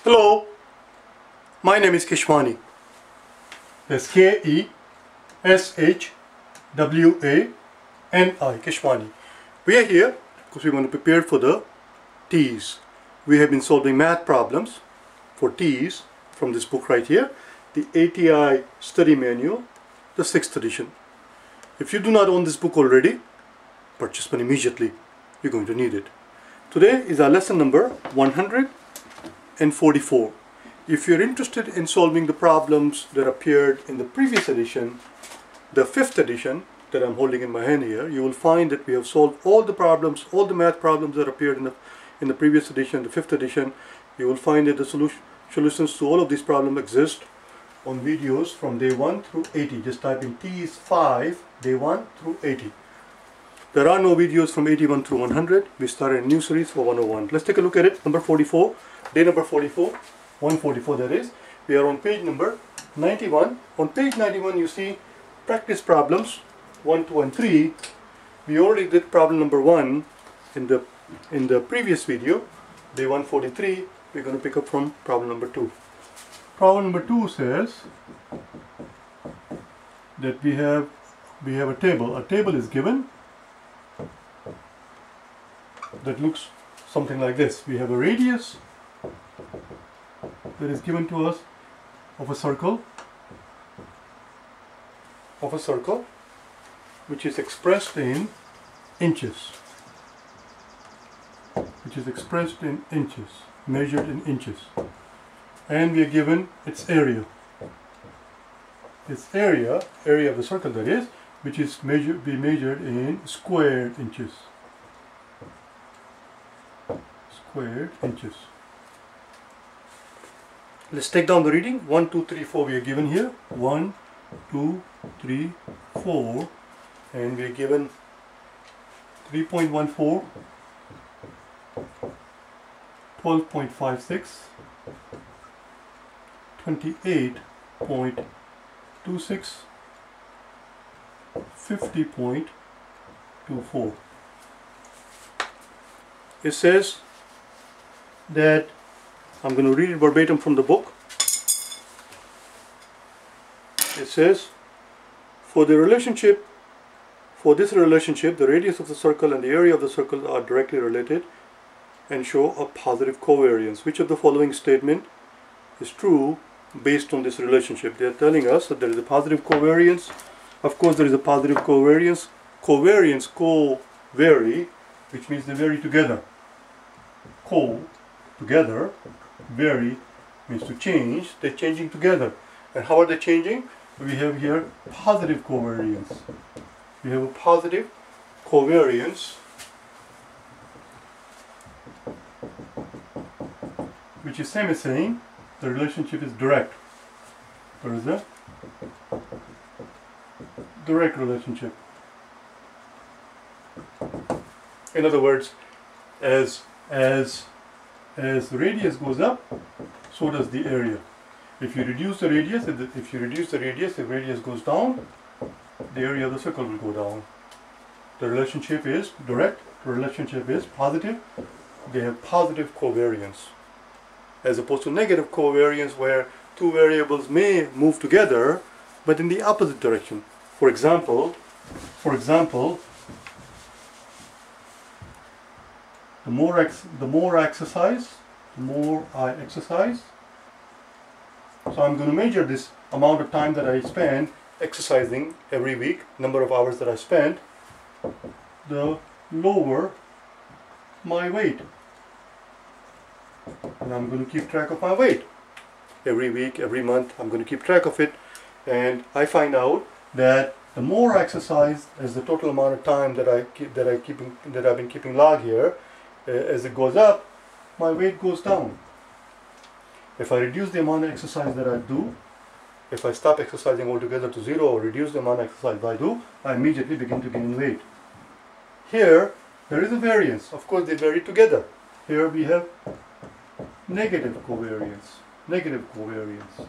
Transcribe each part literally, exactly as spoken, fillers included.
Hello, my name is Keshwani. That's K E S H W A N I, Keshwani. We are here because we want to prepare for the T E A S. We have been solving math problems for T E A S from this book right here, the A T I Study Manual, the sixth edition. If you do not own this book already, purchase one immediately. You're going to need it. Today is our lesson number one hundred forty-four. If you're interested in solving the problems that appeared in the previous edition, the fifth edition that I'm holding in my hand here, you will find that we have solved all the problems, all the math problems that appeared in the in the previous edition, the fifth edition. You will find that the solution, solutions to all of these problems exist on videos from day one through eighty. Just type in T E A S five, day one through eighty. There are no videos from eighty-one through one hundred. We started a new series for one oh one. Let's take a look at it. Number forty-four, day number forty-four, one forty-four that is. We are on page number ninety-one. On page ninety-one you see practice problems one, two and three. We already did problem number one in the in the previous video, day one forty-three. We're going to pick up from problem number two. Problem number two says that we have we have a table. A table is given that looks something like this. We have a radius that is given to us of a circle of a circle which is expressed in inches which is expressed in inches measured in inches, and we are given its area its area area of the circle, that is, which is measured be measured in squared inches squared inches. Let's take down the reading. One, two, three, four we are given here. One, two, three, four, and we are given three point one four, twelve point five six, twenty-eight point two six, fifty point two four. It says that, I'm going to read it verbatim from the book. It says, for the relationship, for this relationship, the radius of the circle and the area of the circle are directly related and show a positive covariance. Which of the following statement is true based on this relationship? They are telling us that there is a positive covariance. Of course, there is a positive covariance. Covariance, co-vary, which means they vary together. Co, together. Vary means to change. They're changing together. And how are they changing? We have here positive covariance. We have a positive covariance which is same as saying the relationship is direct. There is a direct relationship. In other words, as as as the radius goes up, so does the area. If you reduce the radius, if, the, if you reduce the radius, the radius goes down, the area of the circle will go down. The relationship is direct, the relationship is positive. They have positive covariance, as opposed to negative covariance where two variables may move together, but in the opposite direction. For example, for example, The more, ex the more I exercise, the more I exercise. So I'm going to measure this amount of time that I spend exercising every week, number of hours that I spend, the lower my weight. And I'm going to keep track of my weight. Every week, every month, I'm going to keep track of it. And I find out that the more I exercise as the total amount of time that I keep, that I keeping that I've been keeping log here, as it goes up, my weight goes down. If I reduce the amount of exercise that I do, if I stop exercising altogether to zero or reduce the amount of exercise that I do, I immediately begin to gain weight. Here, there is a variance. Of course, they vary together. Here we have negative covariance. Negative covariance.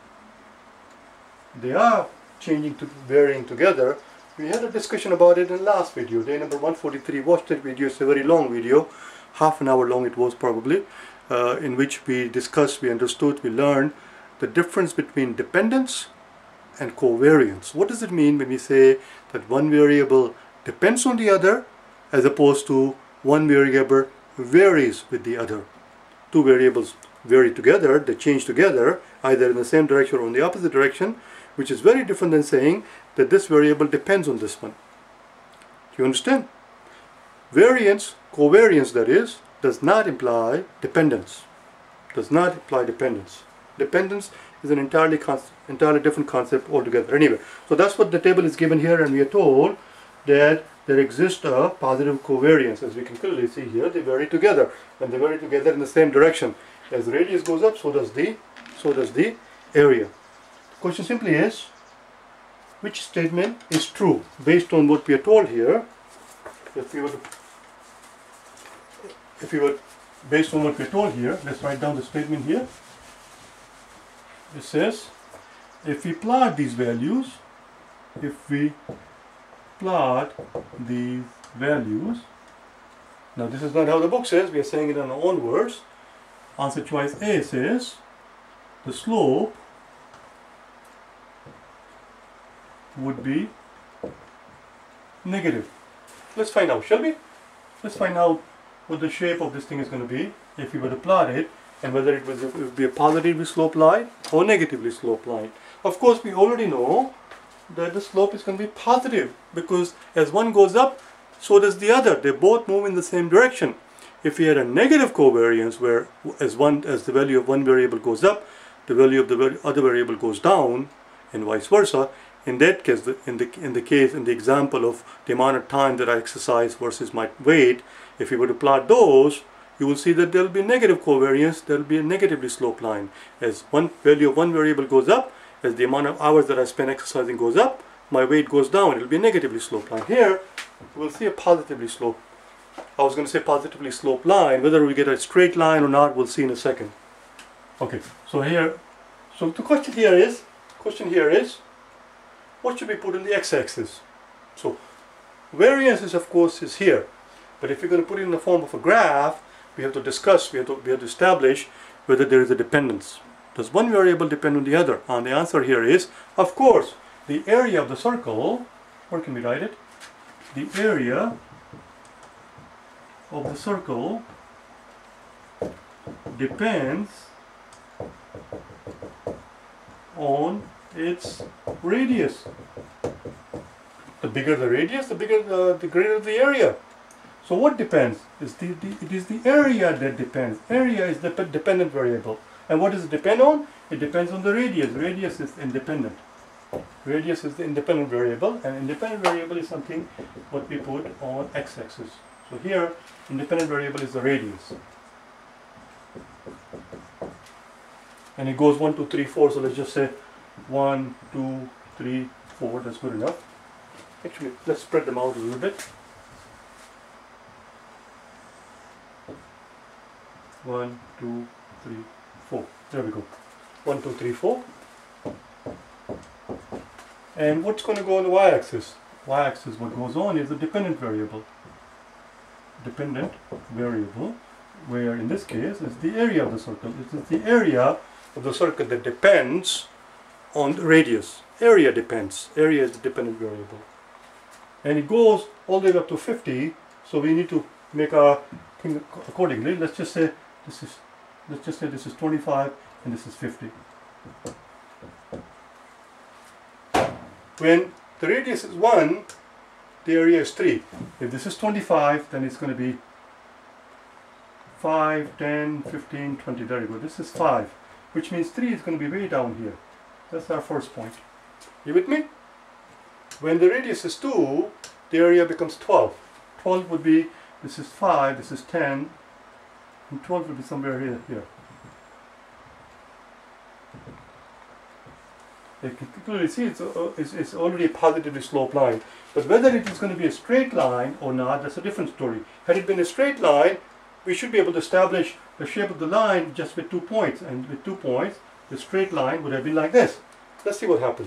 They are changing to varying together. We had a discussion about it in the last video, day number one forty-three. Watch that video. It's a very long video. Half an hour long it was probably. uh, in which we discussed, we understood, we learned the difference between dependence and covariance. What does it mean when we say that one variable depends on the other as opposed to one variable varies with the other? Two variables vary together, they change together, either in the same direction or in the opposite direction, which is very different than saying that this variable depends on this one. Do you understand? Variance, covariance that is, does not imply dependence. Does not imply dependence. Dependence is an entirely entirely different concept altogether. Anyway, so that's what the table is given here, and we are told that there exists a positive covariance. As we can clearly see here, they vary together, and they vary together in the same direction. As the radius goes up, so does the so does the area. The question simply is, which statement is true based on what we are told here? If we were to, if we were based on what we are told here, let's write down the statement here. It says, if we plot these values, if we plot these values, now this is not how the book says, we are saying it in our own words. Answer choice A says, the slope would be negative. Let's find out, shall we? Let's find out what the shape of this thing is going to be if we were to plot it, and whether it, was, it would be a positively sloped line or negatively sloped line. Of course, we already know that the slope is going to be positive, because as one goes up, so does the other. They both move in the same direction. If we had a negative covariance where as one as the value of one variable goes up, the value of the other variable goes down, and vice versa, in that case, the, in the in the case in the example of the amount of time that I exercise versus my weight, if we were to plot those, you will see that there will be negative covariance, there will be a negatively sloped line. As one value of one variable goes up, as the amount of hours that I spend exercising goes up, my weight goes down, it will be a negatively sloped line. Here, we will see a positively sloped, I was going to say positively sloped line. Whether we get a straight line or not, we'll see in a second. Okay, so here, so the question here is, question here is, what should we put in the x-axis? So, variance is of course is here, but if you're going to put it in the form of a graph, we have to discuss, we have to, we have to establish whether there is a dependence. Does one variable depend on the other? And the answer here is, of course, the area of the circle, where can we write it? The area of the circle depends on its radius. The bigger the radius, the bigger the, the greater the area. So what depends? Is the, the, it is the area that depends. Area is the dependent variable. And what does it depend on? It depends on the radius. Radius is independent. Radius is the independent variable, and independent variable is something what we put on x-axis. So here, independent variable is the radius. And it goes one, two, three, four, so let's just say one, two, three, four, that's good enough. Actually, let's spread them out a little bit. One, two, three, four. There we go. One, two, three, four. And what's going to go on the y-axis? Y-axis, what goes on is a dependent variable. Dependent variable, where in this case is the area of the circle. It is the area of the circle that depends on the radius. Area depends. Area is the dependent variable. And it goes all the way up to fifty, so we need to make our thing accordingly. Let's just say this is let's just say this is twenty-five and this is fifty. When the radius is one, the area is three. If this is twenty-five, then it's going to be five, ten, fifteen, twenty. There you go. This is five, which means three is going to be way down here. That's our first point. You with me? When the radius is two, the area becomes twelve. twelve would be, this is five, this is ten, and twelve would be somewhere here. here. You can clearly see it's, uh, it's, it's already a positively sloped line. But whether it is going to be a straight line or not, that's a different story. Had it been a straight line, we should be able to establish the shape of the line just with two points. And with two points, the straight line would have been like this. Let's see what happens.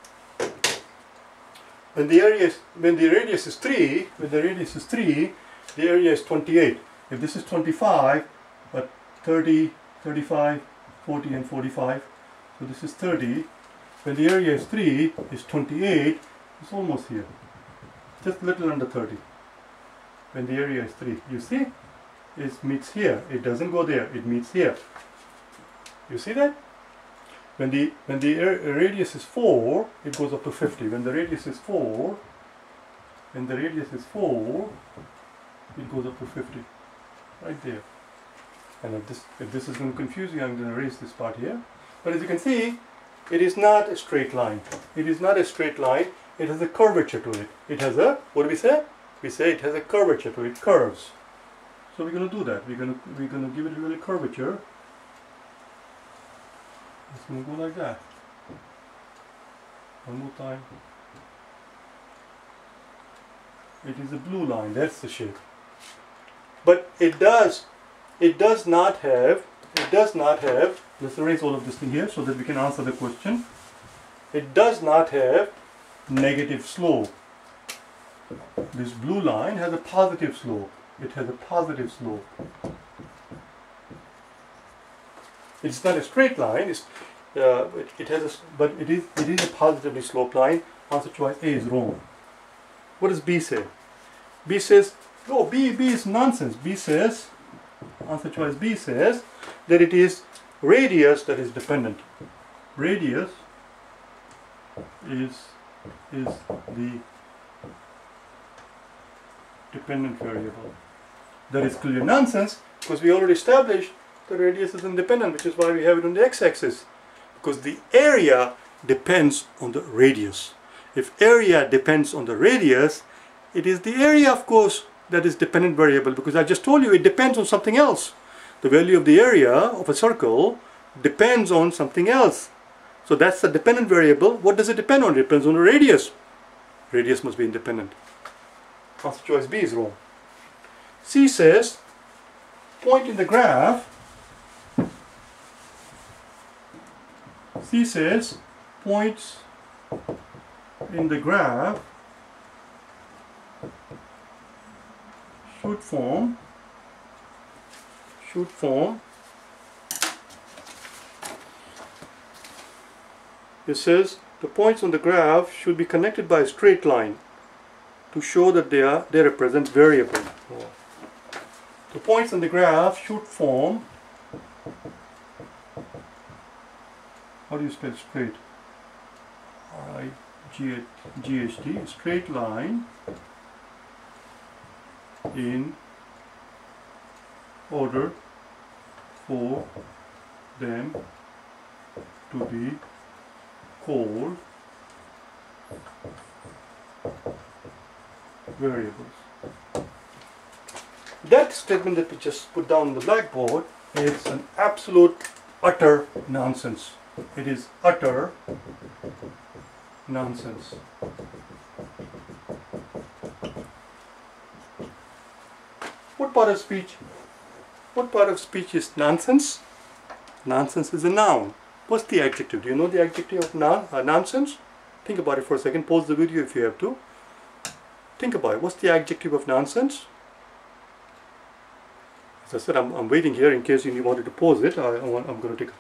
When the area is, when the radius is three, when the radius is three, the area is twenty-eight. If this is twenty-five, but thirty, thirty-five, forty and forty-five. So this is thirty. When the area is three, is twenty-eight. It's almost here. Just a little under thirty. When the area is three. You see? It meets here. It doesn't go there. It meets here. You see that? When the when the radius is four, it goes up to fifty. When the radius is four, when the radius is four, it goes up to fifty. Right there. And if this if this is going to confuse you, I'm going to erase this part here. But as you can see, it is not a straight line. It is not a straight line. It has a curvature to it. It has a, what do we say? We say it has a curvature to it. It curves. So we're going to do that. We're going to we're going to give it a little curvature. It's going to go like that. One more time. It is a blue line. That's the shape. But it does, it does not have, it does not have, let's erase all of this thing here so that we can answer the question. It does not have negative slope. This blue line has a positive slope. It has a positive slope. It's not a straight line. It's, uh, it, it has a, but it is it is a positively sloped line. Answer choice A is wrong. What does B say? B says, oh, B B is nonsense. B says, answer choice B says that it is radius that is dependent. Radius is is the dependent variable. That is clear nonsense because we already established the radius is independent, which is why we have it on the x-axis, because the area depends on the radius. If area depends on the radius, it is the area, of course, that is dependent variable, because I just told you it depends on something else. The value of the area of a circle depends on something else. So that's the dependent variable. What does it depend on? It depends on the radius. Radius must be independent. Answer choice B is wrong. C says, point in the graph. C says, points in the graph should form, should form, it says, the points on the graph should be connected by a straight line to show that they are they represent variable. The points on the graph should form, how do you spell straight? R I G H T, straight line in order for them to be called variables. That statement that we just put down on the blackboard is an absolute utter nonsense. It is utter nonsense. What part of speech? What part of speech is nonsense? Nonsense is a noun. What's the adjective? Do you know the adjective of non uh, nonsense? Think about it for a second. Pause the video if you have to. Think about it. What's the adjective of nonsense? As I said, I'm, I'm waiting here in case you wanted to pause it. I, I want, I'm going to take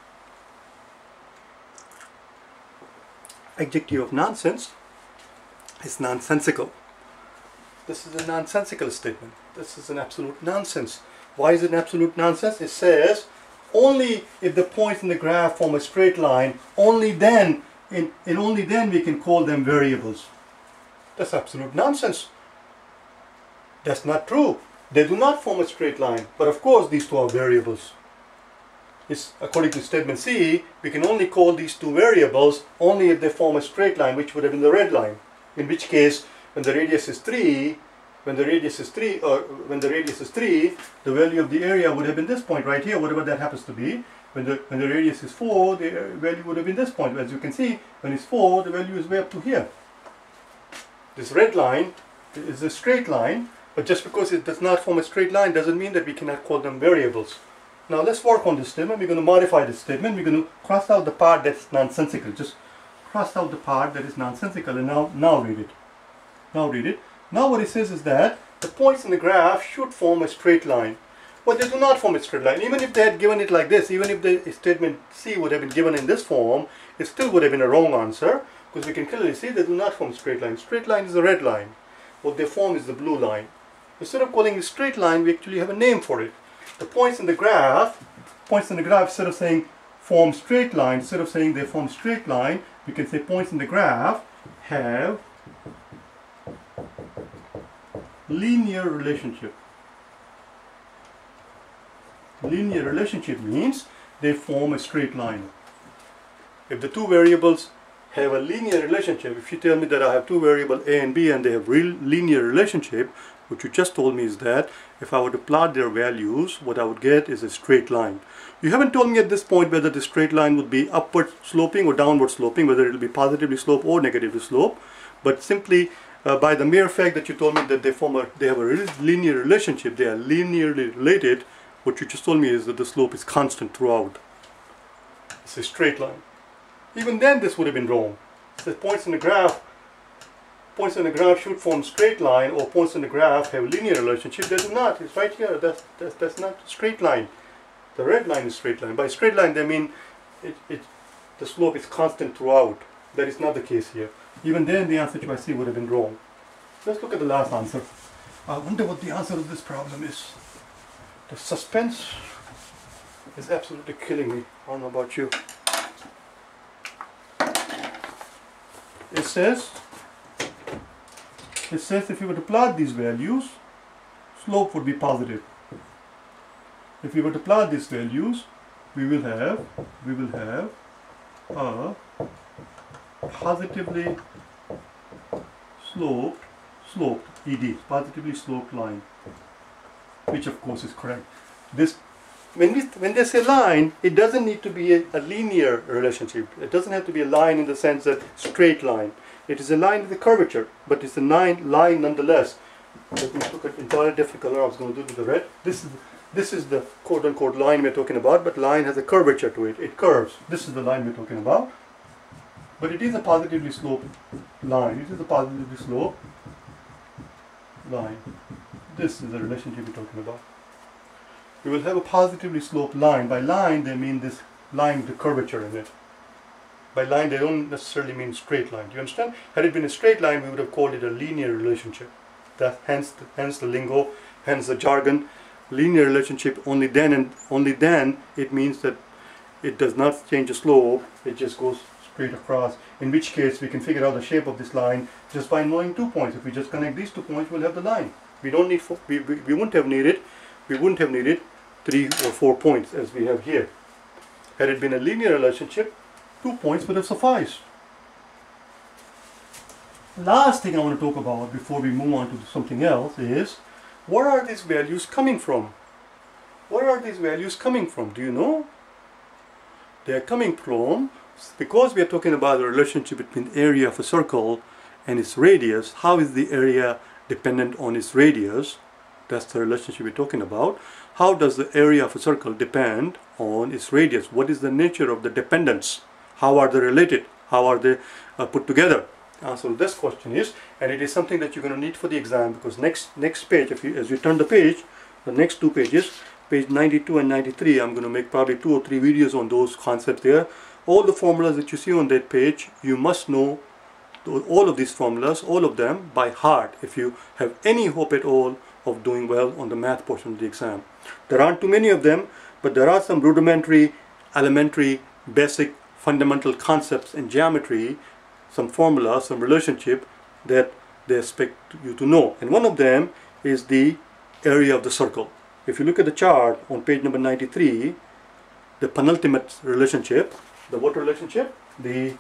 a adjective of nonsense is nonsensical. This is a nonsensical statement. This is an absolute nonsense. Why is it an absolute nonsense? It says only if the points in the graph form a straight line, only then, in, and only then we can call them variables. That's absolute nonsense. That's not true. They do not form a straight line, but of course these two are variables. It's, according to statement C, we can only call these two variables only if they form a straight line, which would have been the red line. In which case, when the radius is three, when the radius is three, or when the radius is three, the value of the area would have been this point right here, whatever that happens to be. When the when the radius is four, the value would have been this point. As you can see, when it's four, the value is way up to here. This red line is a straight line, but just because it does not form a straight line doesn't mean that we cannot call them variables. Now let's work on this statement. We're going to modify this statement. We're going to cross out the part that's nonsensical. Just cross out the part that is nonsensical, and now now read it. Now read it. Now what it says is that the points in the graph should form a straight line. but they do not form a straight line. Even if they had given it like this, even if the statement C would have been given in this form, it still would have been a wrong answer, because we can clearly see they do not form straight line. Straight line is a red line. What they form is the blue line. Instead of calling it straight line, we actually have a name for it. The points in the graph, points in the graph, instead of saying form straight line, instead of saying they form straight line, we can say points in the graph have linear relationship. Linear relationship means they form a straight line. If the two variables have a linear relationship, if you tell me that I have two variables A and B and they have real linear relationship, what you just told me is that if I were to plot their values, what I would get is a straight line. You haven't told me at this point whether the straight line would be upward sloping or downward sloping, whether it will be positively sloped or negatively sloped, but simply uh, by the mere fact that you told me that they form a, they have a linear relationship, they are linearly related, what you just told me is that the slope is constant throughout. It's a straight line. Even then this would have been wrong. It says points in the graph points in the graph should form straight line, or points in the graph have linear relationship. They do not. It's right here. That's, that's, that's not straight line. The red line is straight line. By straight line they mean it, it, the slope is constant throughout. That is not the case here. Even then the answer to I C would have been wrong. Let's look at the last answer. I wonder what the answer of this problem is. The suspense is absolutely killing me. I don't know about you. It says, it says if you were to plot these values, slope would be positive. If we were to plot these values, we will have, we will have a positively sloped, sloped E D, positively sloped line, which of course is correct. This, when we, when they say line, it doesn't need to be a, a linear relationship. It doesn't have to be a line in the sense that straight line. It is a line with a curvature, but it's a line, line nonetheless. Let me look at entirely different color. I was going to do it with the red. This is this is the quote-unquote line we're talking about, but line has a curvature to it. It curves. This is the line we're talking about, but it is a positively sloped line. It is a positively sloped line. This is the relationship we're talking about. We will have a positively sloped line. By line, they mean this line with the curvature in it. By line, they don't necessarily mean straight line. Do you understand? Had it been a straight line, we would have called it a linear relationship. That hence, the, hence the lingo, hence the jargon. Linear relationship. Only then and only then it means that it does not change the slope. It just goes straight across. In which case, we can figure out the shape of this line just by knowing two points. If we just connect these two points, we'll have the line. We don't need. Four, we, we we wouldn't have needed. We wouldn't have needed three or four points as we have here. Had it been a linear relationship, two points would have sufficed. Last thing I want to talk about before we move on to something else is, where are these values coming from? Where are these values coming from? Do you know? They are coming from, because we are talking about the relationship between the area of a circle and its radius. How is the area dependent on its radius? That's the relationship we're talking about. How does the area of a circle depend on its radius? What is the nature of the dependence? How are they related? How are they uh, put together? Answer to this question is, and it is something that you're going to need for the exam, because next next page, if you as you turn the page, the next two pages, page ninety-two and ninety-three, I'm going to make probably two or three videos on those concepts there. All the formulas that you see on that page, you must know all of these formulas, all of them by heart, if you have any hope at all of doing well on the math portion of the exam. There aren't too many of them, but there are some rudimentary, elementary, basic, fundamental concepts in geometry, some formula, some relationship that they expect you to know. And one of them is the area of the circle. If you look at the chart on page number ninety-three, the penultimate relationship, the what relationship? The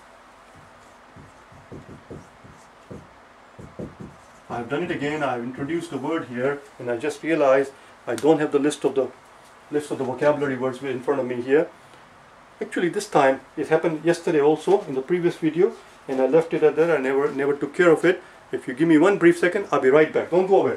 I've done it again. I've introduced the word here, and I just realized I don't have the list of the list of the vocabulary words in front of me here. Actually, this time it happened yesterday also in the previous video, and I left it at there. I never never took care of it. If you give me one brief second, I'll be right back. Don't go away.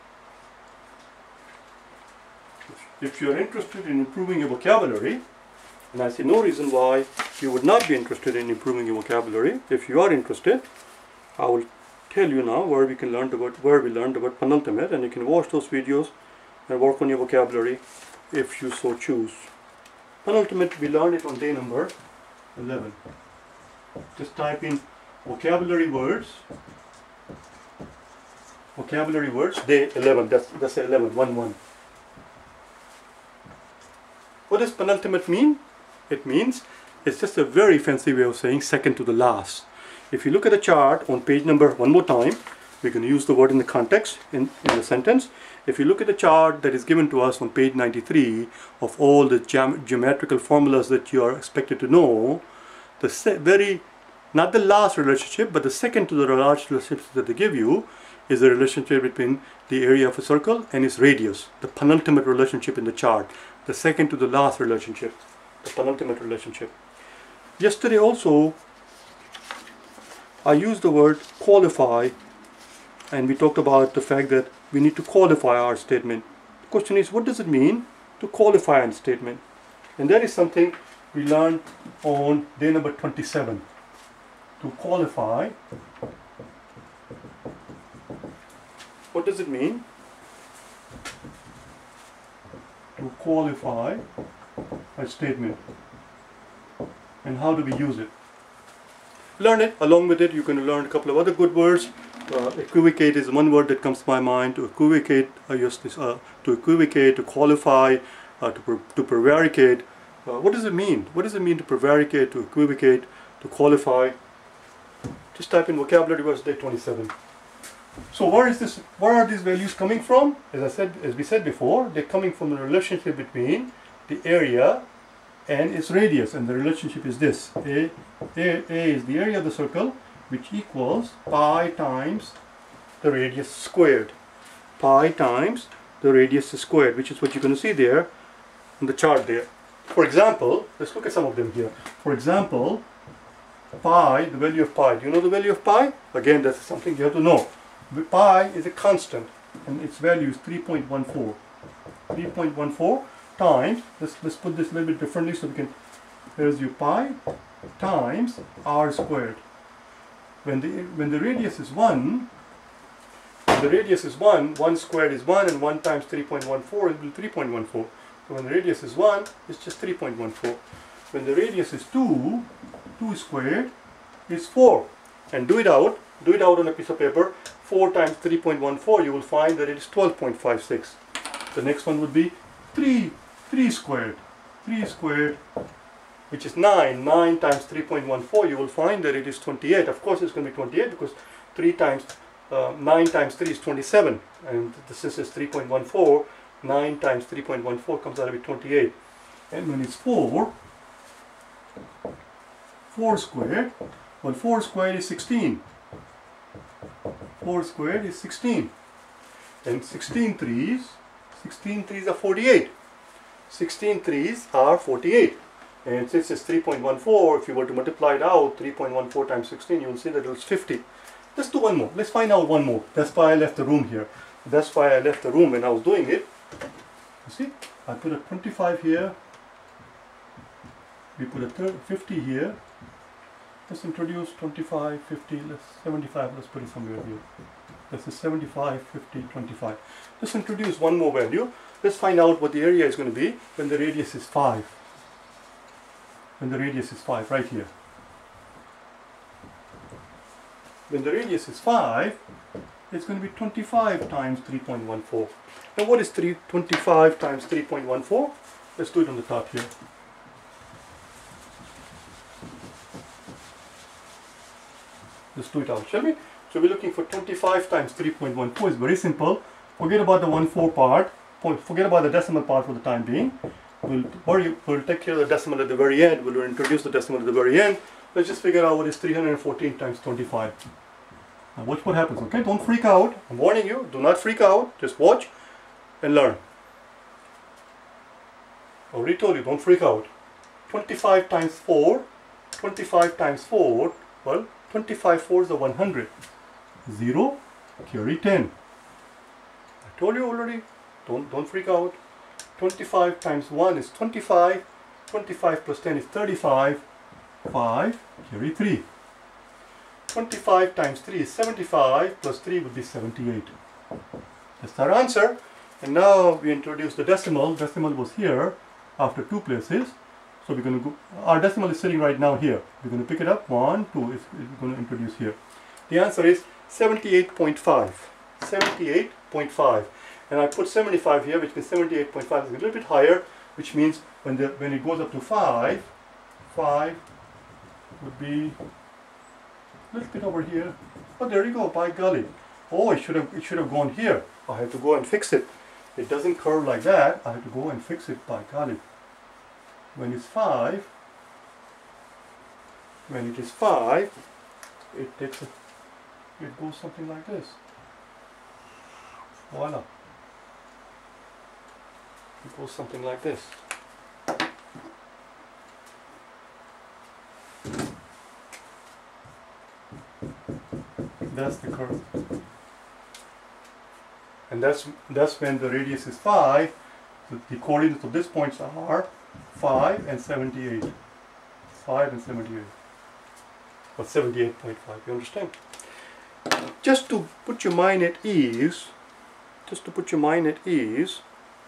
If you are interested in improving your vocabulary, And I see no reason why you would not be interested in improving your vocabulary. If you are interested, I will tell you now where we can learn about where we learned about penultimate, and you can watch those videos and work on your vocabulary if you so choose. Penultimate, we learned it on day number eleven. Just type in vocabulary words. Vocabulary words, day eleven. That's that's eleven, one one. What does penultimate mean? It means it's just a very fancy way of saying second to the last. If you look at the chart on page number, one more time, we're going to use the word in the context in, in the sentence. If you look at the chart that is given to us on page ninety-three of all the geom geometrical formulas that you are expected to know, the very, not the last relationship, but the second to the last relationship that they give you is the relationship between the area of a circle and its radius, the penultimate relationship in the chart, the second to the last relationship, the penultimate relationship. Yesterday also, I used the word qualify, and we talked about the fact that we need to qualify our statement. The question is, what does it mean to qualify a statement? And that is something we learned on day number twenty-seven. To qualify, what does it mean to qualify a statement, and how do we use it? Learn it. Along with it, you can learn a couple of other good words. Uh, equivocate is one word that comes to my mind. To equivocate, uh, yes, this, uh, to equivocate, to qualify, uh, to, pre to prevaricate. Uh, what does it mean? What does it mean to prevaricate, to equivocate, to qualify? Just type in vocabulary words day twenty-seven. So where is this? Where are these values coming from? As I said, as we said before, they're coming from the relationship between the area and its radius, and the relationship is this: a, a, a is the area of the circle, which equals pi times the radius squared. Pi times the radius squared, which is what you're going to see there on the chart there. For example, let's look at some of them here. For example, pi, the value of pi. Do you know the value of pi? Again, that's something you have to know. Pi is a constant, and its value is three point one four. three point one four times, let's, let's put this a little bit differently so we can, here's your pi times r squared. When the, when the radius is one, when the radius is one, one squared is one, and one times three point one four will be three point one four. So when the radius is one, it's just three point one four. When the radius is two, two squared is four. And do it out, do it out on a piece of paper. four times three point one four, you will find that it is twelve point five six. The next one would be three, three squared. three squared, which is nine. nine times three point one four, you will find that it is twenty-eight. Of course, it's going to be twenty-eight because three times, uh, nine times three is twenty-seven. And this is three point one four. nine times three point one four comes out to be twenty-eight. And when it's four, four squared, well, four squared is sixteen. four squared is sixteen. And sixteen threes, sixteen threes are forty-eight. sixteen threes are forty-eight. And since it's three point one four, if you were to multiply it out, three point one four times sixteen, you will see that it was fifty. Let's do one more. Let's find out one more. That's why I left the room here. That's why I left the room when I was doing it. You see, I put a twenty-five here. We put a fifty here. Let's introduce twenty-five, fifty, let's seventy-five, let's put it somewhere here. This is seventy-five, fifty, twenty-five. Let's introduce one more value. Let's find out what the area is going to be when the radius is five. When the radius is five, right here. When the radius is five, it's going to be twenty-five times three point one four. Now what is twenty-five times three point one four? Let's do it on the top here. Let's do it out, shall we? So we're looking for twenty-five times three point one four. It's very simple. Forget about the one four part. Forget about the decimal part for the time being. We'll, worry, we'll take care of the decimal at the very end. We'll introduce the decimal at the very end. Let's just figure out what is three hundred fourteen times twenty-five. Now watch what happens, okay? Don't freak out. I'm warning you. Do not freak out. Just watch and learn. I already told you, don't freak out. twenty-five times four. twenty-five times four. Well, twenty-five fours are one hundred. zero, carry ten. I told you already, don't, don't freak out. twenty-five times one is twenty-five. twenty-five plus ten is thirty-five. five, carry three. twenty-five times three is seventy-five, plus three would be seventy-eight. That's our answer. And now we introduce the decimal. Decimal was here after two places. So we're going to go, our decimal is sitting right now here. We're going to pick it up, one, two, it's, we're going to introduce here. The answer is seventy-eight point five. seventy-eight point five. And I put seventy-five here, which means seventy-eight point five is a little bit higher, which means when, the, when it goes up to five, five would be a little bit over here. Oh, there you go, by golly. Oh, it should have, it should have gone here. I have to go and fix it. It doesn't curve like that. I have to go and fix it, by golly. When it's five, when it is five, it takes a, it goes something like this. Voila. It goes something like this. That's the curve. And that's that's when the radius is five. So the coordinates of these points are five and seventy-eight. five and seventy-eight. Or seventy-eight point five, you understand? Just to put your mind at ease, just to put your mind at ease,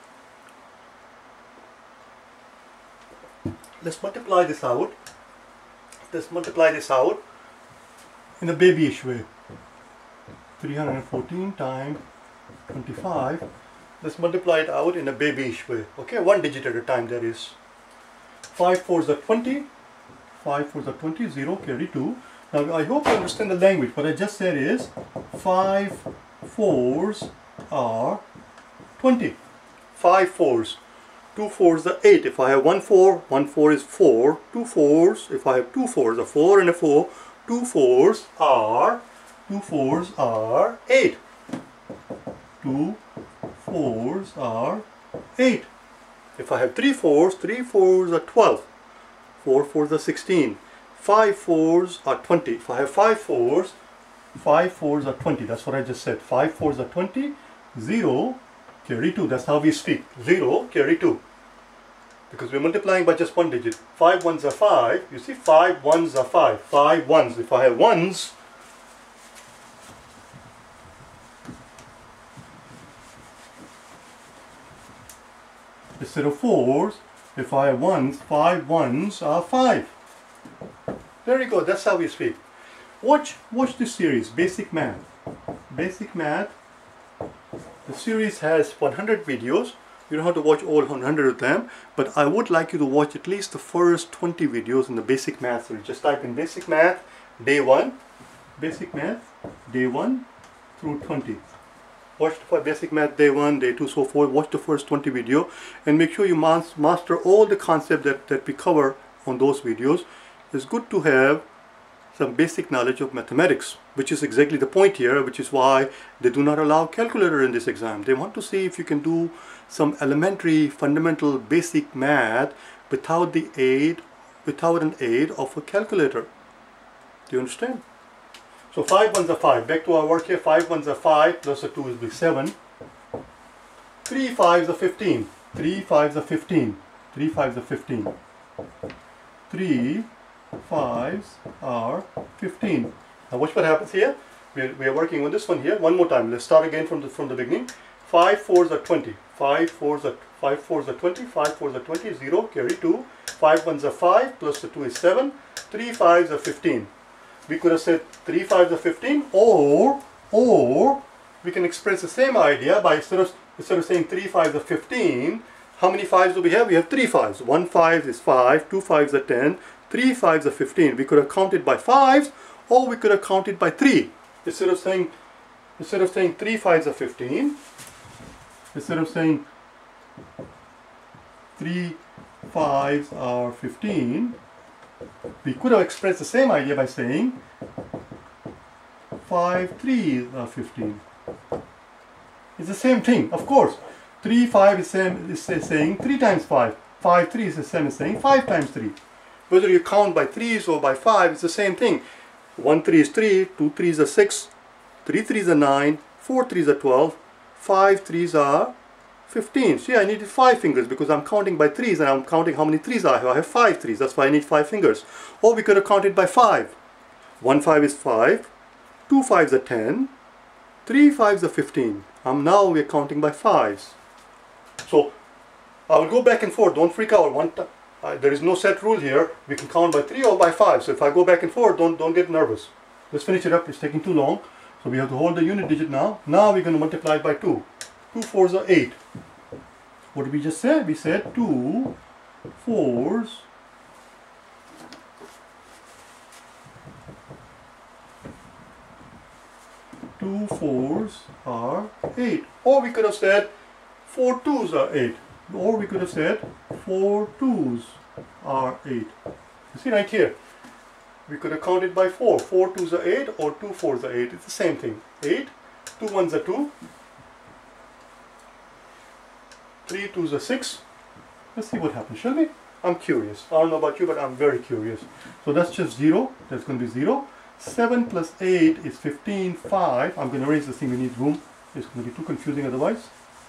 let's multiply this out. Let's multiply this out in a babyish way. three hundred fourteen times twenty-five. Let's multiply it out in a babyish way. Okay, one digit at a time, that is. five fours are twenty. five fours are twenty. zero, carry two. Now, I hope you understand the language. What I just said is five fours are twenty. five fours. two fours are eight. If I have one four, one four is four. two fours, if I have two fours, a four and a four, two fours are, two fours are eight. two fours are eight. If I have three fours, three fours are twelve. four fours are sixteen. five fours are twenty. If I have five fours, five fours are twenty. That's what I just said. five fours are twenty. zero, carry two. That's how we speak. zero, carry two. Because we're multiplying by just one digit. five ones are five. You see, five ones are five. five ones. If I have ones, instead of fours, if I have ones, five ones are five. There you go, that's how we speak. Watch, watch this series, Basic Math. Basic Math. The series has one hundred videos. You don't have to watch all one hundred of them, but I would like you to watch at least the first twenty videos in the Basic Math series. Just type in Basic Math, Day one. Basic Math, Day one through twenty. Watch the Basic Math Day one, Day two, so forth. Watch the first twenty video and make sure you master all the concepts that, that we cover on those videos. It's good to have some basic knowledge of mathematics, which is exactly the point here, which is why they do not allow calculator in this exam. They want to see if you can do some elementary, fundamental, basic math without the aid, without an aid of a calculator. Do you understand? So five ones are five. Back to our work here. Five ones are five, plus a two will be seven. Three fives are fifteen. Three fives are fifteen. Three fives are fifteen. Three fives are fifteen. Now watch what happens here. We are, we are working on this one here. One more time. Let's start again from the from the beginning. Five fours are twenty. Five fours are five fours are twenty. Five fours are twenty. Zero, carry two. Five ones are five, plus the two is seven. Three fives are fifteen. We could have said three fives are fifteen, or or we can express the same idea by instead of instead of saying three fives are fifteen. How many fives do we have? We have three fives. One five is five. Two fives are ten. Three fives are fifteen. We could have counted by fives, or we could have counted by three. Instead of saying instead of saying three fives are fifteen, instead of saying three fives are fifteen, we could have expressed the same idea by saying five threes are fifteen. It's the same thing, of course. three five is, same, is saying three times five. five three is the same as saying five times three. Whether you count by threes or by five, it's the same thing. one three is three, two threes are six, three threes are nine, four threes are twelve, five threes are fifteen. See, I needed five fingers because I'm counting by threes and I'm counting how many threes I have. I have five threes. That's why I need five fingers. Or we could have counted by five. One five is five. Two fives are ten. Three fives are fifteen. Um, now we're counting by fives. So I will go back and forth. Don't freak out. One time. Uh, there is no set rule here. We can count by three or by five. So if I go back and forth, don't don't get nervous. Let's finish it up. It's taking too long. So we have to hold the unit digit now. Now we're going to multiply it by two. Two fours are eight. What did we just say? We said two fours two fours are eight. Or we could have said four twos are eight. Or we could have said four twos are eight. You see right here, we could have counted by four. Four twos are eight or two fours are eight. It's the same thing. Eight, two ones are two, three twos are six. Let's see what happens, shall we? I'm curious. I don't know about you, but I'm very curious. So that's just zero. That's going to be zero. seven plus eight is fifteen. five. I'm going to erase this thing. We need room. It's going to be too confusing otherwise.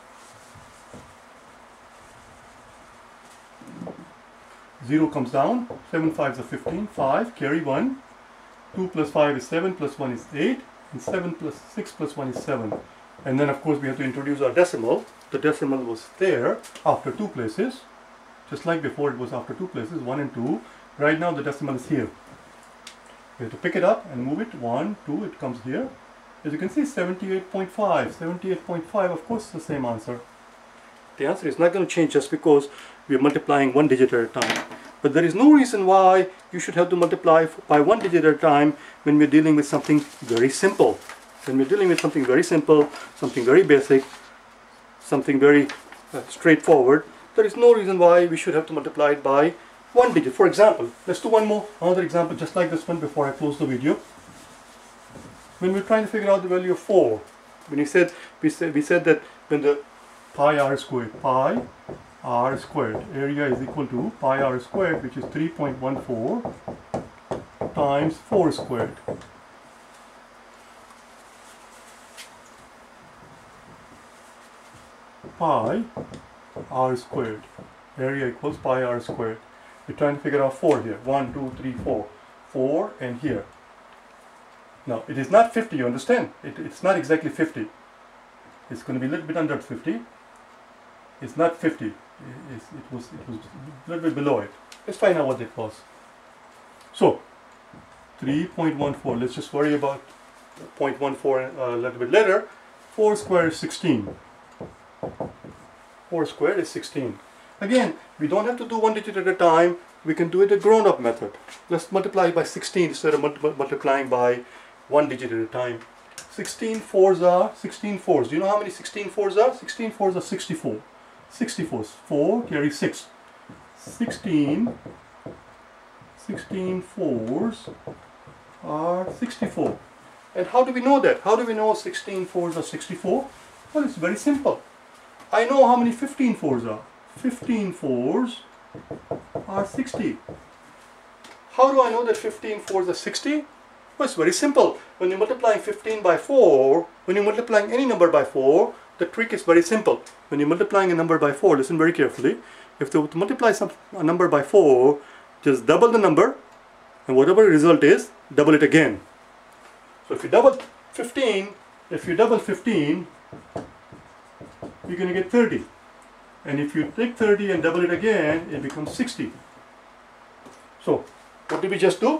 zero comes down. seven fives are fifteen. five. Carry one. two plus five is seven. Plus one is eight. And seven plus six plus one is seven. And then of course we have to introduce our decimal. The decimal was there after two places. Just like before it was after two places. one and two. Right now the decimal is here. We have to pick it up and move it. one, two, it comes here. As you can see, seventy-eight point five. seventy-eight point five, of course, the same answer. The answer is not going to change just because we are multiplying one digit at a time. But there is no reason why you should have to multiply by one digit at a time when we're dealing with something very simple. When we're dealing with something very simple, something very basic, something very uh, straightforward, there is no reason why we should have to multiply it by one digit. For example, let's do one more, another example just like this one before I close the video. When we're trying to figure out the value of four, when we said, we said, we said that when the pi r squared, pi r squared, area is equal to pi r squared, which is three point one four times four squared. Pi r squared, area equals pi r squared. We're trying to figure out four here. one, two, three, four. four and here. Now, it is not fifty, you understand? It, it's not exactly fifty. It's going to be a little bit under fifty. It's not fifty. It, it, was, it was a little bit below it. Let's find out what it was. So, three point one four. Let's just worry about zero point one four a little bit later. four squared is sixteen. four squared is sixteen. Again, we don't have to do one digit at a time. We can do it the grown-up method. Let's multiply by sixteen instead of multi multiplying by one digit at a time. sixteen fours are sixteen fours. Do you know how many sixteen fours are? sixteen fours are sixty-four. sixty-four. four carry six. sixteen. sixteen fours are sixty-four. And how do we know that? How do we know sixteen fours are sixty-four? Well, it's very simple. I know how many fifteen fours are. fifteen fours are sixty. How do I know that fifteen fours are sixty? Well, it's very simple. When you're multiplying fifteen by four, when you're multiplying any number by four, the trick is very simple. When you're multiplying a number by four, listen very carefully. If they to multiply some, a number by four, just double the number, and whatever the result is, double it again. So if you double fifteen, if you double fifteen, you're going to get thirty. And if you take thirty and double it again, it becomes sixty. So, what did we just do?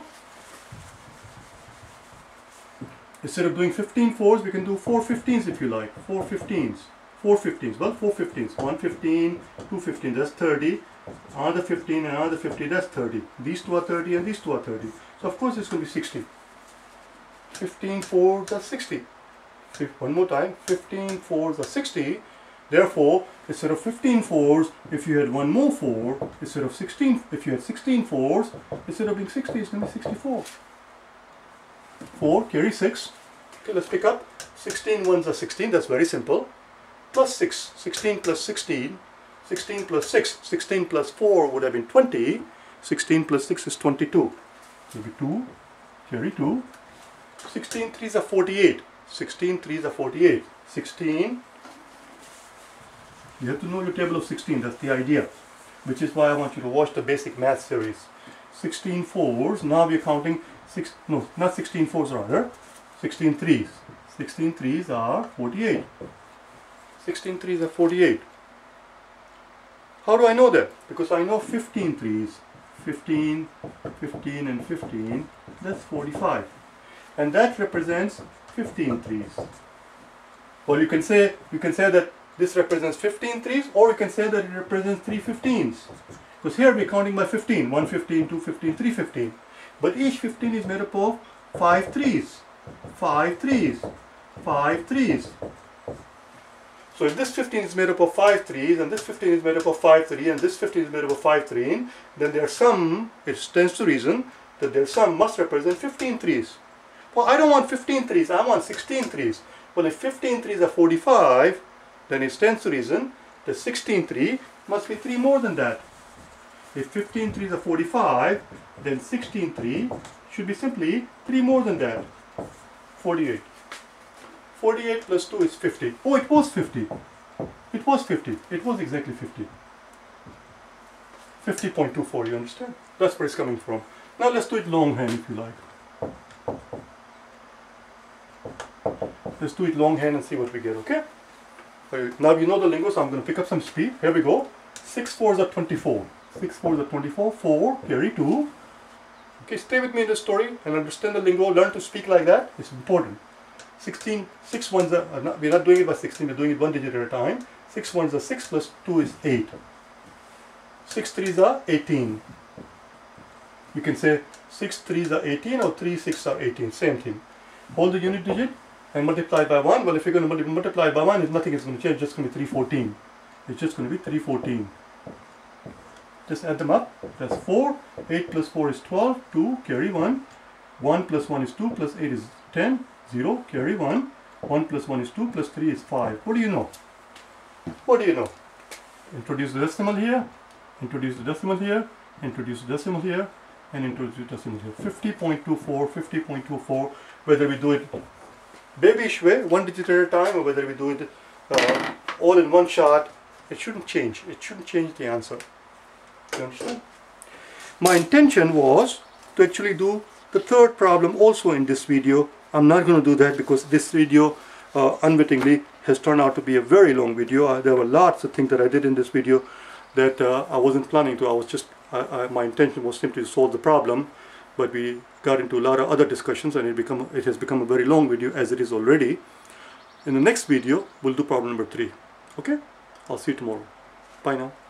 Instead of doing fifteen fours, we can do four fifteens if you like. four fifteens. four fifteens. Well, four fifteens. one fifteen, two fifteen, that's thirty. Another fifteen and another fifty, that's thirty. These two are thirty and these two are thirty. So, of course, it's going to be sixty. fifteen fours are sixty. One more time. fifteen fours are sixty. Therefore, instead of fifteen fours, if you had one more four, instead of sixteen, if you had sixteen fours, instead of being sixty, it's going to be sixty-four. four, carry six. Okay, let's pick up. sixteen ones are sixteen, that's very simple. Plus six, sixteen plus sixteen. sixteen plus six, sixteen plus four would have been twenty. sixteen plus six is twenty-two. It will be two, carry two. sixteen threes are forty-eight. sixteen threes are forty-eight. sixteen You have to know your table of sixteen, that's the idea. Which is why I want you to watch the basic math series. sixteen fours, now we're counting, six, no, not sixteen fours rather, sixteen threes. sixteen threes are forty-eight. sixteen threes are forty-eight. How do I know that? Because I know fifteen threes. fifteen, fifteen and fifteen, that's forty-five. And that represents fifteen threes. Well, you can say, you can say that this represents fifteen threes, or you can say that it represents three fifteens. Because here we're counting by fifteen, one fifteen, two fifteen, three fifteen. But each fifteen is made up of five threes. five threes. five threes. So if this fifteen is made up of five threes, and this fifteen is made up of five three, and this fifteen is made up of five three, then their sum, it stands to reason that their sum must represent fifteen threes. Well, I don't want fifteen threes, I want sixteen threes. Well, if fifteen threes are forty-five, then it stands to reason that sixteen three must be three more than that. If fifteen threes are forty-five, then sixteen three should be simply three more than that. forty-eight. forty-eight plus two is fifty. Oh, it was fifty. It was fifty. It was exactly fifty. fifty point two four, you understand? That's where it's coming from. Now let's do it longhand if you like. Let's do it longhand and see what we get, okay? Now you know the lingo, so I'm going to pick up some speed. Here we go. six fours are twenty-four. six fours are twenty-four. four, carry two. Okay, stay with me in this story and understand the lingo. Learn to speak like that. It's important. sixteen, six ones are, are not, we're not doing it by sixteen, we're doing it one digit at a time. six ones are six plus two is eight. six threes are eighteen. You can say six threes are eighteen or three six are eighteen, same thing. Hold the unit digit and multiply by one. Well, if you're going to multiply by one, nothing is going to change, it's just going to be three fourteen. It's just going to be three fourteen. Just add them up. That's four. eight plus four is twelve. two, carry one. one plus one is two, plus eight is ten. zero, carry one. one plus one is two, plus three is five. What do you know? What do you know? Introduce the decimal here. Introduce the decimal here. Introduce the decimal here. And introduce the decimal here. fifty point two four, fifty point two four. Whether we do it babyish way, one digit at a time, or whether we do it uh, all in one shot, it shouldn't change. It shouldn't change the answer. You understand? My intention was to actually do the third problem also in this video. I'm not going to do that because this video uh, unwittingly has turned out to be a very long video. Uh, there were lots of things that I did in this video that uh, I wasn't planning to. I was just, I, I, my intention was simply to solve the problem, but we got into a lot of other discussions and it, become, it has become a very long video as it is already. In the next video, we'll do problem number three. Okay? I'll see you tomorrow. Bye now.